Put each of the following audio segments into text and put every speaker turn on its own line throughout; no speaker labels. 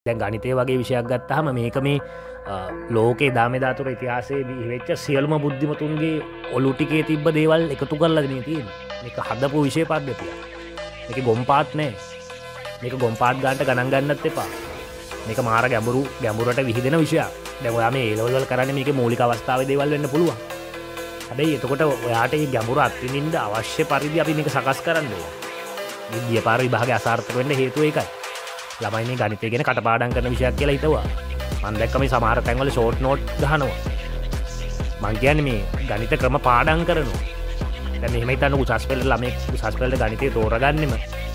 දැන් ගණිතය වගේ විෂයක් ගත්තාම මේක මේ ලෝකේ දාමේ ධාතුර ඉතිහාසයේ වෙච්ච සියලුම බුද්ධිමතුන්ගේ ඔලු ටිකේ තිබ්බ දේවල් එකතු කරලා නේ තියෙන්නේ. මේක හදපු විෂය පද්ධතිය. මේක ගොම්පාත් නෑ. මේක ගොම්පාත් ගන්නට ගණන් ගන්නත් එපා. මේක මාර ගැඹුරට විහිදෙන විෂයක්. දැන් ඔයා මේ A level වල කරන්නේ මේකේ මූලික අවස්ථාවේ දේවල් වෙන්න පුළුවන්. හැබැයි එතකොට ඔයාට මේ ගැඹුර අත්විඳින්න අවශ්‍ය පරිදි අපි මේක සකස් කරන්න ඕනේ. මේ ගිය පාර විභාගේ අසාර්ථක වෙන්න හේතුව ඒකයි. ළමයි මේ ගණිතය ගැන කටපාඩම් කරන විෂයක් කියලා හිතුවා. මම දැක්ක මේ සමහර තැන්වල ෂෝට් නෝට් ගහනවා. මං කියන්නේ මේ ගණිත ක්‍රම පාඩම් කරනවා. දැන් මෙහෙම හිතන්න උසස් පෙළ ළමයි උසස් පෙළ ගණිතය තෝරගන්නෙම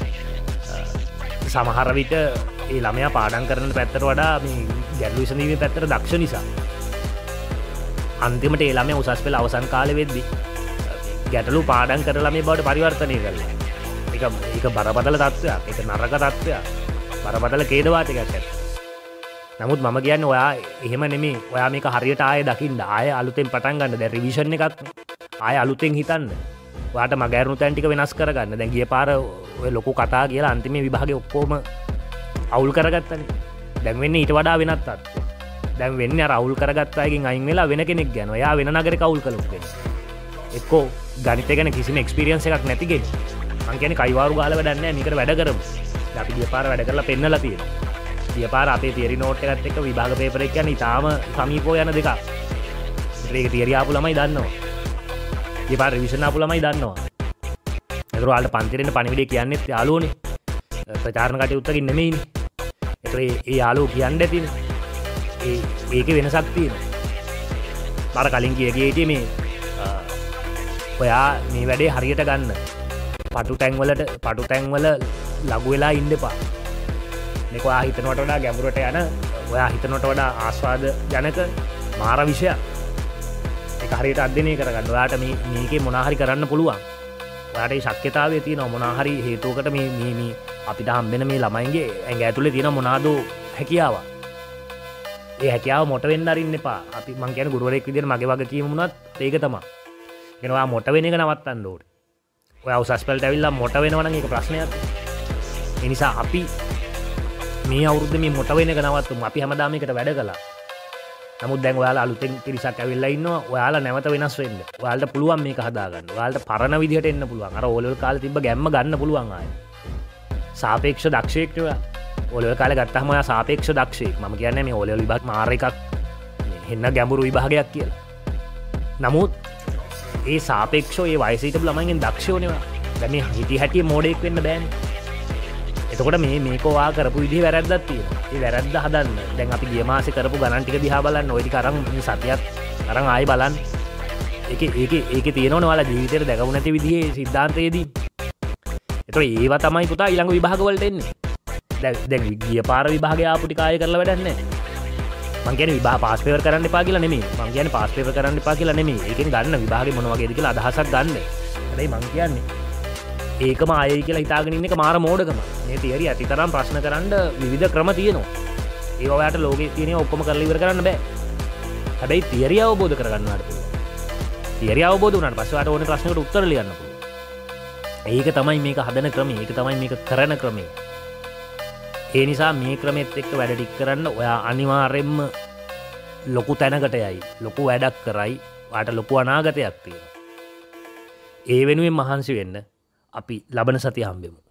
සමහර විට ඒ ළමයා පාඩම් කරන පැත්තට වඩා මේ ගැටළු විසඳීමේ පැත්තට දක්ෂ නිසා. අන්තිමට ඒ ළමයා උසස් පෙළ අවසන් කාලේ වෙද්දී ගැටළු පාඩම් කරලා ළමයි බවට පරිවර්තනය කරලා. ඒක බරපතල තත්ත්වයක්. ඒක නරක තත්ත්වයක්. බරපතල ඛේදවාචකයක් ඇත්ත. නමුත් මම කියන්නේ ඔයා එහෙම නෙමෙයි. ඔයා මේක හරියට ආයෙ දකින්න. ආයෙ අලුතෙන් පටන් ගන්න. දැන් රිවිෂන් එකක් ආයෙ අලුතෙන් හිතන්න. ඔයාට මගහැරුණු තැන් ටික වෙනස් කරගන්න. දැන් ගිය පාර ඔය ලොකු කතා කියලා අන්තිමේ විභාගේ ඔක්කොම අවුල් කරගත්තනේ. දැන් වෙන්නේ ඊට වඩා වෙනත් තත්ත්වයක්. දැන් වෙන්නේ අර අවුල් කරගත්ත අයගෙන් අයින් වෙලා වෙන කෙනෙක් යනවා. එයා වෙන නගරයක අවුල් කළොත් කෙනෙක්. එක්කෝ ගණිතය ගැන කිසිම එක්ස්පීරියන්ස් එකක් නැති කෙනෙක්. මං කියන්නේ කයිවාරු ගහලා වැඩක් නැහැ. මේකට වැඩ කරමු. දැන් අපි ගිය පාර වැඩ කරලා පෙන්නලා තියෙනවා. ගිය පාර අපේ තියරි නෝට් එකත් එක්ක විභාග පේපර් එක කියන්නේ ඊටාම සමීපව යන දෙකක්. ඒක තියරි ආපු ළමයි දන්නවා. ගිය පාර රිවිෂන් ආපු ළමයි දන්නවා. ඒතර ඔයාලට පන්තිරෙන්න පණිවිඩය කියන්නේත් යාළුවෝනේ. ප්‍රචාරණ කටයුත්තකින් නෙමෙයිනේ. ඒතර ඒ යාළුවෝ කියන්නේ ඇතිනේ. ඒකේ වෙනසක් තියෙනවා. මර කලින් කියේ මේ ඔයා මේ වැඩේ හරියට ගන්න. පටු තැන්වල ලඝු වෙලා ඉන්න එපා. මේක ඔයා හිතනවට වඩා ගැඹුරට යන, ඔයා හිතනවට වඩා ආස්වාද ජනක මාර විෂයක්. ඒක හරියට අධ්‍යයනය කරගන්න. ඔයාට මේකේ මොනවා හරි කරන්න පුළුවන්. ඔයාට ඒ ශක්්‍යතාවය තියෙනවා. මොනවා හරි හේතුවකට මේ අපිට හම්බෙන මේ ළමයින්ගේ ඇඟ ඇතුලේ තියෙන මොනවාද හැකියාව. ඒ හැකියාව මොට වෙන්න අරින්න එපා. අපි මං කියන්නේ ගුරුවරයෙක් විදිහට මගේ වගකීම වුණත් ඒක තමයි. කියන ඔයා මොට වෙන එක නවත්තන්න ඕනේ. ඔයා උසස් පෙළට ඇවිල්ලා මොට වෙනවා නම් ඒක ප්‍රශ්නයක්. ඒ නිසා අපි මේ අවුරුද්දේ මේ මොට වෙන එක නවත්තමු. අපි හැමදාම මේකට වැඩ කළා. නමුත් දැන් ඔයාලා අලුතෙන් පිරිසක් ඇවිල්ලා ඉන්නවා. ඔයාලා නැවත වෙනස් වෙන්න. ඔයාලට පුළුවන් මේක හදාගන්න. ඔයාලට පරණ විදිහට එන්න පුළුවන්. අර ඕලෙවල් කාලේ තිබ්බ ගැම්ම ගන්න පුළුවන් ආයෙ. සාපේක්ෂ දක්ෂයෙක් නේ. ඕලෙවල් කාලේ ගත්තාම ඔයා සාපේක්ෂ දක්ෂයෙක්. මම කියන්නේ මේ ඕලෙවල් විභාග මාර එකක් හෙන්න ගැඹුරු විභාගයක් කියලා. නමුත් ඒ සාපේක්ෂව ඒ වයසේ හිටපු ළමයින්ගෙන් දක්ෂයෝ නේ. දැන් මේ හිටි හැටි මොඩෙක් වෙන්න බෑනේ. එතකොට මේක ඔයා කරපු විදිහේ වැරද්දක් තියෙනවා. ඒ වැරද්ද හදන්න. දැන් අපි ගිය මාසේ කරපු ගණන් ටික දිහා බලන්න. ওই ටික අරන් මේ සතියක් අරන් ආයෙ බලන්න. ඒකේ තියෙනවනේ ඔයාලා ජීවිතේට දැකපු නැති විදිහේ સિદ્ધාන්තයේදී. එතකොට ඒවා තමයි පුතා ඊළඟ විභාග වලට එන්නේ. දැන් ගිය පාර විභාගය ආපු ටික ආයෙ කරලා වැඩක් නැහැ. මං කියන්නේ විභාග පාස් පේපර් කරන්න එපා කියලා නෙමෙයි. මං කියන්නේ පාස් පේපර් කරන්න එපා කියලා නෙමෙයි. ඒකෙන් ගන්න විභාගේ මොන වගේද කියලා අදහසක් ගන්න. හැබැයි මං කියන්නේ ඒකම ආයෙයි කියලා හිතාගෙන ඉන්න එක මාර මෝඩකම. මේ තියරි ඇතිතරම් ප්‍රශ්න කරන්න විවිධ ක්‍රම තියෙනවා. ඒවා ඔයාලට ලෝකේ තියෙන ඔක්කොම කරලා ඉවර කරන්න බෑ. හැබැයි තියරි අවබෝධ කරගන්නවට පුළුවන්. තියරි අවබෝධ වුණාට පස්සේ ඔයාලට ඕනේ ප්‍රශ්නකට උත්තර ලියන්න පුළුවන්. ඒක තමයි මේක හදන ක්‍රමය. ඒක තමයි මේක කරන ක්‍රමය. ඒ නිසා මේ ක්‍රමෙත් එක්ක වැඩ ටික කරන්න ඔයා අනිවාර්යෙන්ම ලොකු තැනකට යයි. ලොකු වැඩක් කරයි. ඔයාට ලොකු අනාගතයක් තියෙනවා. ඒ වෙනුවෙන් මහන්සි වෙන්න අපි ලබන සතිය හම්බෙමු.